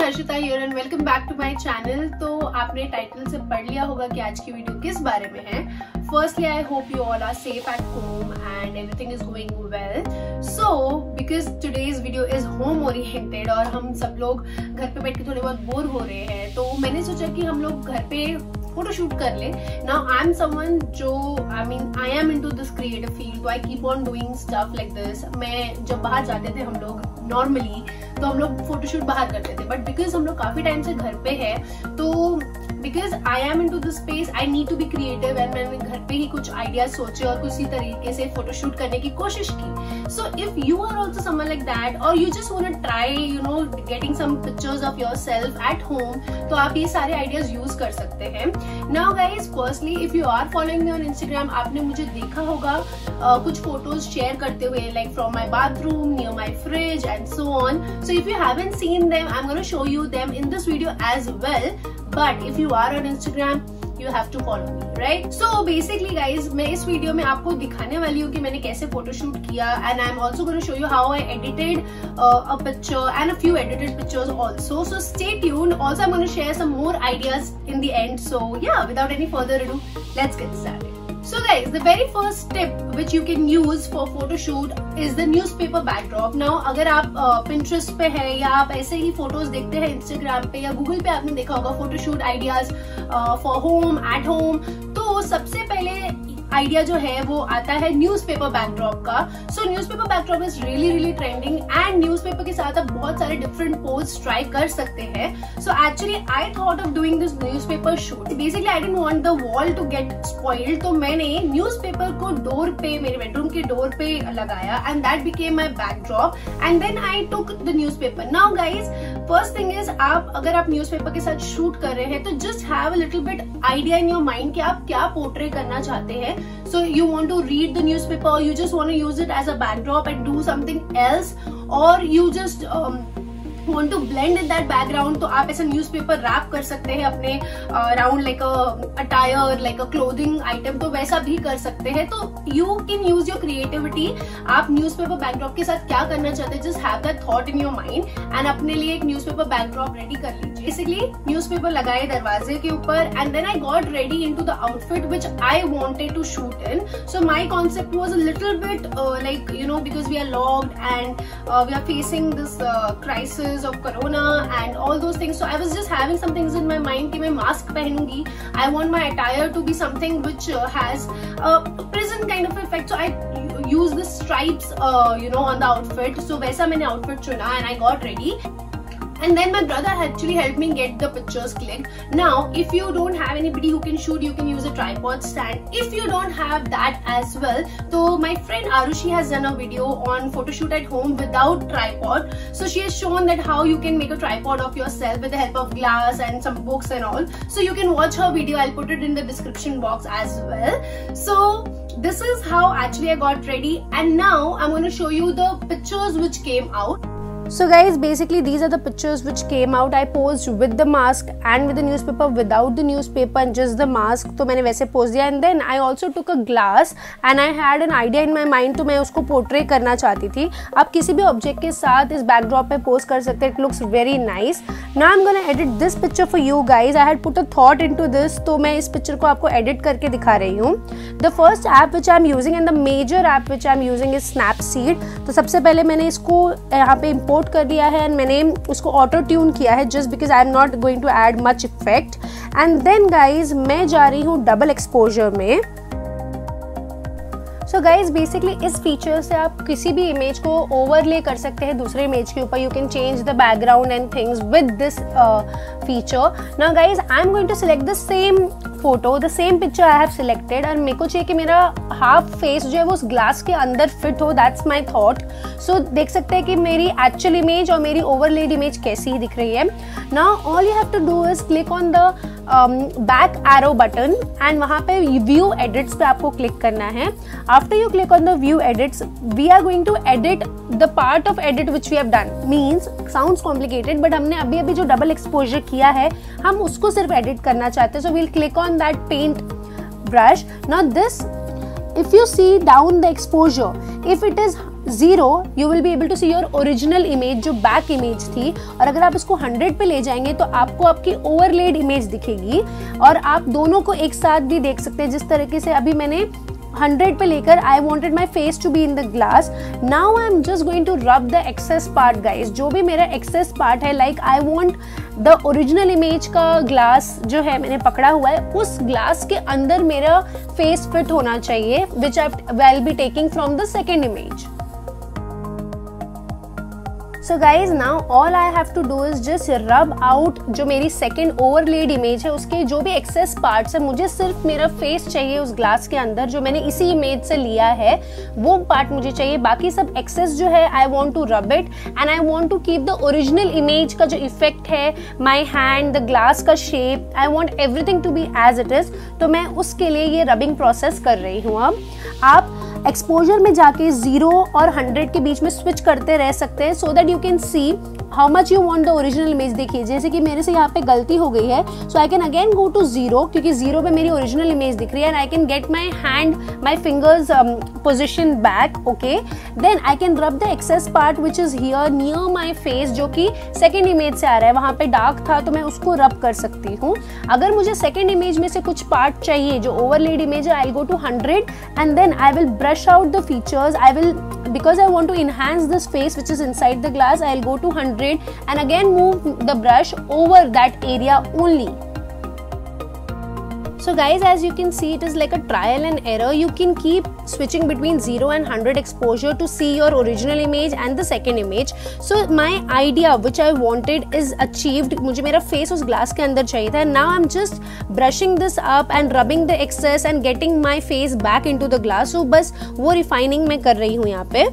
Harshita here and welcome back to my channel. तो आपने title से पढ़ लिया होगा कि आज की वीडियो किस बारे में है। Firstly I hope you all are safe at home and everything is going well. So because today's video is home oriented और हम सब लोग घर पे बैठ के थोड़े बहुत बोर हो रहे हैं, तो मैंने सोचा कि हम लोग घर पे फोटोशूट कर ले। नाउ आई एम समवन जो I am into this creative field, तो I keep on doing stuff like this. मैं जब बाहर जाते थे हम लोग नॉर्मली, तो हम लोग फोटोशूट बाहर करते थे, बट बिकॉज हम लोग काफी टाइम से घर पे है, तो because I am into this space I need to be creative and मैंने घर पे ही कुछ आइडियाज सोचे और उसी तरीके से फोटोशूट करने की कोशिश की। So if you are also someone like that और you just want to try getting some pictures of yourself at home, तो आप ये सारे आइडियाज यूज कर सकते हैं। Now guys, firstly if you are following me on Instagram, आपने मुझे देखा होगा कुछ फोटोज शेयर करते हुए, like from my bathroom, near my fridge and so on. So if you haven't seen them, I'm going to show you them in this video as well. But if you are on Instagram, you have to follow me, right? So basically guys, मैं इस video में आपको दिखाने वाली हूँ कि मैंने कैसे फोटोशूट किया, and I'm also going to show you how I edited a picture and a few edited pictures also. So stay tuned. Also I'm going to share some more ideas in the end. So yeah, without any further ado, let's get started. So guys, the very first tip which you can use for photo shoot is the newspaper backdrop. Now अगर आप Pinterest पे है या आप ऐसे ही photos देखते हैं Instagram पे या Google पे, आपने देखा होगा photo shoot ideas for home, at home, तो सबसे पहले आइडिया जो है वो आता है न्यूज़पेपर बैकड्रॉप का। So newspaper backdrop is really trending and newspaper के साथ आप बहुत सारे डिफरेंट पोज ट्राई कर सकते हैं। So actually I thought of doing this newspaper shoot. Basically I didn't want the wall to get spoiled, तो मैंने न्यूज़पेपर को डोर पे, मेरे बेडरूम के डोर पे लगाया and that became my backdrop and then I took the newspaper. Now guys, first thing is, अगर आप न्यूज़पेपर के साथ शूट कर रहे हैं तो just have a little bit idea in your mind कि आप क्या पोर्ट्रे करना चाहते हैं। So you want to read the newspaper, or you just want to use it as a backdrop and do something else, or you just want to blend in that background, तो आप ऐसा newspaper rap कर सकते हैं अपने around like attire, like a clothing item, तो वैसा भी कर सकते हैं। तो you can use your creativity. आप न्यूज़पेपर बैकड्रॉप के साथ क्या करना चाहते हैं, just have that thought in your mind and अपने लिए एक न्यूज़पेपर बैकड्रॉप रेडी कर लीजिए। बेसिकली न्यूज़पेपर लगाए दरवाजे के ऊपर and then I got ready into the outfit which I wanted to shoot in. So my concept was a little bit like because we are locked and we are facing this crisis of corona and all those things, so I was just having some things in my mind कि मैं mask पहनूंगी, I want my attire to be something which has a prison kind of effect, so I use the stripes on the outfit, so वैसा मैंने outfit चुना and I got ready. And then my brother actually helped me get the pictures clicked. Now, if you don't have anybody who can shoot, you can use a tripod stand. If you don't have that as well, so my friend Arushi has done a video on photo shoot at home without tripod. So she has shown that how you can make a tripod of yourself with the help of glass and some books and all. So you can watch her video. I'll put it in the description box as well. So this is how actually I got ready, and now I'm going to show you the pictures which came out. So guys, basically these are the pictures which came out. I posed with the mask and with the newspaper, without the newspaper and just the mask, तो मैंने वैसे pose दिया। and then I also took a glass and I had an idea in my mind, तो मैं उसको portray करना चाहती थी। आप किसी भी ऑब्जेक्ट के साथ इस बैकड्रॉप पे पोज कर सकते हैं, it looks very nice. Now I'm gonna edit this picture for you guys. I had put a thought into this, तो मैं इस पिक्चर को आपको एडिट करके दिखा रही हूँ। The first app which I'm using and the major app which I'm using is Snapseed। तो सबसे पहले मैंने इसको यहाँ पे import कर दिया है एंड मैंने उसको ऑटो ट्यून किया है just because I am not going to add much effect. And then guys, मैं जा रही हूँ डबल एक्सपोजर में। सो गाइज, बेसिकली इस फीचर से आप किसी भी इमेज को ओवरले कर सकते हैं दूसरे इमेज के ऊपर। You can change the background and things with this feature. Now guys, I am going to select the same photo, the same picture I have selected, और मेरे को चाहिए कि मेरा हाफ फेस जो है वो उस ग्लास के अंदर फिट हो। That's my thought. सो देख सकते हैं कि मेरी एक्चुअल इमेज और मेरी ओवरलेड इमेज कैसी दिख रही है। Now all you have to do is click on the back arrow button and वहाँ पे व्यू एडिट्स पे आपको क्लिक करना है। After you click on the view edits, we are going to edit the part of edit which we have done. Means sounds complicated, but हमने अभी जो डबल एक्सपोजर किया है हम उसको सिर्फ एडिट करना चाहते हैं। So we'll click on that paint brush. Now this, if you see down the exposure, if it is 0 you will be able to see your original image जो बैक इमेज थी, और अगर आप इसको 100 पे ले जाएंगे तो आपको आपकी ओवरलेड इमेज दिखेगी और आप दोनों को एक साथ भी देख सकते हैं। जिस तरीके से अभी मैंने 100 पे लेकर I wanted my face to be in the glass. Now I'm just going to rub the excess part guys. जो भी मेरा excess part है, like I want the original image का glass जो है मैंने पकड़ा हुआ है, उस glass के अंदर मेरा face fit होना चाहिए, which I'll be taking from the second image. So guys, now all I have to do is just rub out जो मेरी second overlaid image है उसके जो भी excess parts है, मुझे सिर्फ मेरा face चाहिए उस glass के अंदर जो मैंने इसी image से लिया है, वो part मुझे चाहिए। बाकी सब excess जो है I want to rub it and I want to keep the original image का जो effect है, my hand, the glass का shape, I want everything to be as it is। तो मैं उसके लिए ये rubbing process कर रही हूँ। अब आप एक्सपोजर में जाके 0 और 100 के बीच में स्विच करते रह सकते हैं so that you can see how much you want the original image. देखिए जैसे कि मेरे से यहाँ पे गलती हो गई है, so I can again go to 0 क्योंकि 0 पे मेरी ओरिजिनल इमेज दिख रही है and I can get my hand my fingers position back. Okay, then I can rub the excess part which is here near my face जो कि second image से आ रहा है, वहाँ पे डार्क था तो मैं उसको रब कर सकती हूँ। अगर मुझे सेकेंड इमेज में से कुछ पार्ट चाहिए जो ओवरलेड इमेज है, I go to 100 and then I will brush out the features. I will, because I want to enhance this face which is inside the glass, I'll go to 100 and again move the brush over that area only. So guys, as you can see, it is like a trial and error. You can keep switching between 0 and 100 exposure to see your original image and the second image. So my idea which I wanted is achieved. मुझे मेरा face उस glass के अंदर चाहिए था. Now I'm just brushing this up and rubbing the excess and getting my face back into the glass. So बस वो refining मैं कर रही हूँ यहाँ पे.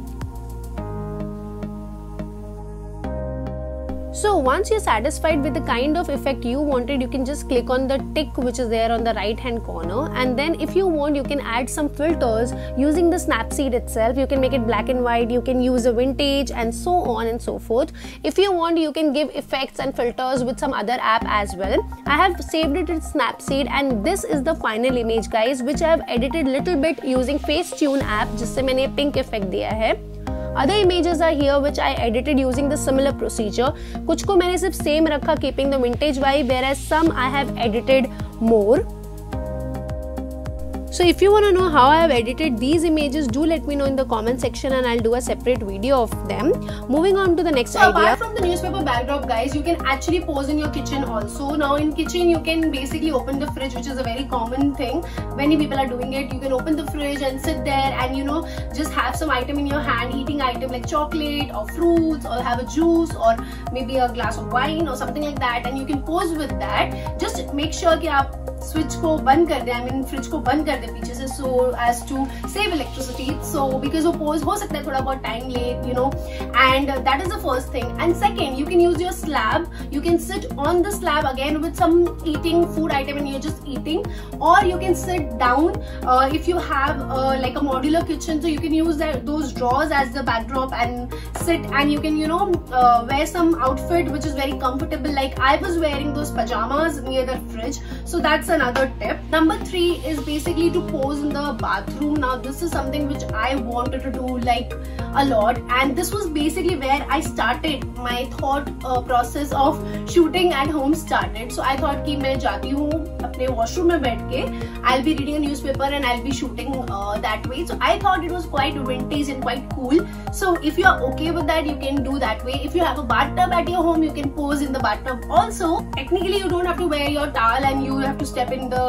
So once you're satisfied with the kind of effect you wanted, you can just click on the tick which is there on the right hand corner, and then if you want you can add some filters using the Snapseed itself. You can make it black and white, you can use a vintage and so on and so forth. If you want you can give effects and filters with some other app as well. I have saved it in Snapseed and this is the final image guys which I have edited little bit using Facetune app जिससे मैंने pink effect दिया है. Other images are here which I edited using the similar procedure. कुछ को मैंने सिर्फ same रखा keeping the vintage vibe, whereas some I have edited more. So if you want to know how I have edited these images, do let me know in the comment section and I'll do a separate video of them. Moving on to the next idea. Apart from the newspaper backdrop guys, you can actually pose in your kitchen also. Now in kitchen you can basically open the fridge, which is a very common thing. Many people are doing it. You can open the fridge and sit there and you know just have some item in your hand, eating item like chocolate or fruits, or have a juice or maybe a glass of wine or something like that, and you can pose with that. Just make sure कि आप switch को बंद कर दे, I mean fridge को बंद कर दे पीछे से, so as to save electricity. So because वो pose हो सकता है थोड़ा बहुत time late, you know, and that is the first thing. And second, you can use your slab. You can sit on the slab again with some eating food item and you're just eating, or you can sit down if you have like a modular kitchen, so you can use those drawers as the backdrop and sit, and you can you know wear some outfit which is very comfortable. Like I was wearing those pajamas near the fridge, so that's another tip. Number 3 is basically to pose in the bathroom. Now this is something which I wanted to do like a lot, and this was basically where I started my thought process of shooting at home started. So I thought कि मैं जाती हूँ अपने washroom में बैठ के, I'll be reading a newspaper and I'll be shooting that way. So I thought it was quite vintage and quite cool. So if you are okay with that, you can do that way. If you have a bathtub at your home, you can pose in the bathtub also. Technically you don't have to wear your towel and you have to step in the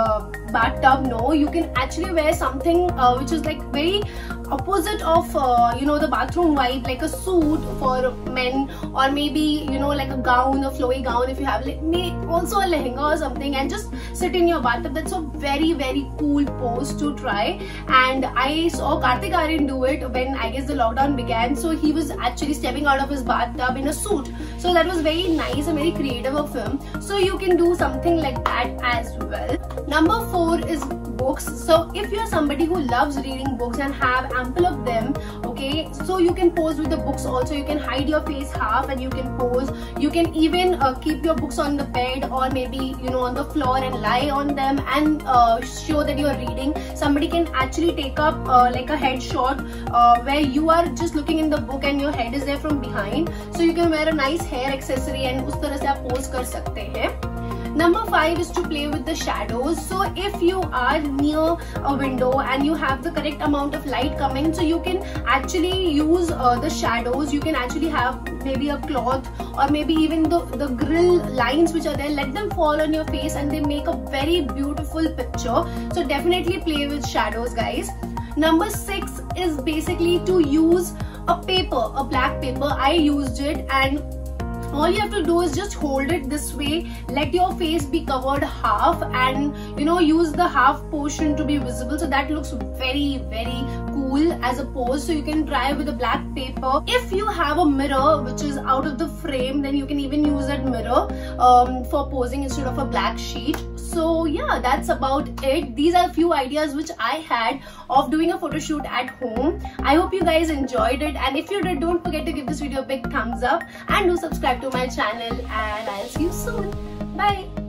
bathtub. No, you can actually wear something which is like very opposite of you know the bathroom vibe, like a suit for men, or maybe you know like a gown, a flowy gown if you have, like also a lehenga or something, and just sit in your bathtub. That's a very very cool pose to try, and I saw Kartik Aaryan do it when I guess the lockdown began. So he was actually stepping out of his bathtub in a suit, so that was very nice and very creative of him. So you can do something like that as well. Number 4 is books. So if you're somebody who loves reading books and have ample of them, okay, so you can pose with the books also. You can hide your face half half and you can pose. You can even keep your books on the bed or maybe on the floor and lie on them and show that you're reading. Somebody can actually take up like a headshot where you are just looking in the book and your head is there from behind. So you can wear a nice hair accessory and उस तरह से आप pose कर सकते हैं. Number 5 is to play with the shadows. So if you are near a window and you have the correct amount of light coming, so you can actually use the shadows. You can actually have maybe a cloth or maybe even the grill lines which are there, let them fall on your face and they make a very beautiful picture. So definitely play with shadows, guys. Number 6 is basically to use a paper, a black paper. I used it, and all you have to do is just hold it this way, let your face be covered half, and use the half portion to be visible, so that looks very, very cool as a pose. So you can try with a black paper. If you have a mirror which is out of the frame, then you can even use that mirror for posing instead of a black sheet. So yeah, that's about it. These are a few ideas which I had of doing a photo shoot at home. I hope you guys enjoyed it, and if you did, don't forget to give this video a big thumbs up and do subscribe to my channel, and I'll see you soon. Bye.